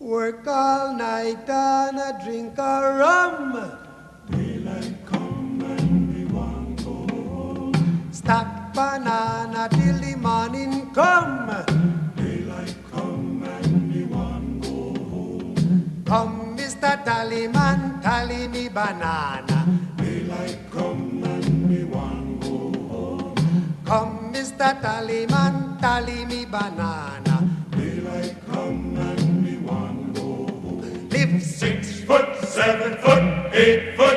Work all night and a drink a rum. Daylight come and we want go home. Stack banana till the morning come. Daylight come and we want go home. Come, Mr. Tallyman, tally me banana. Daylight come and we want go home. Come, Mr. Tallyman, tally me banana. Daylight come and we want go home. Live 6 foot, 7 foot, 8 foot.